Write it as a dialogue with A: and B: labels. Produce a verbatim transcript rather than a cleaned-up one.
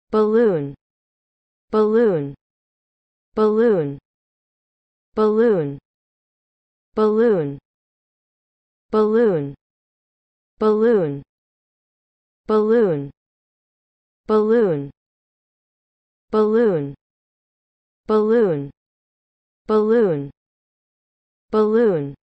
A: balloon, balloon, balloon, balloon, balloon, balloon, balloon, balloon, balloon, balloon, balloon, balloon, balloon,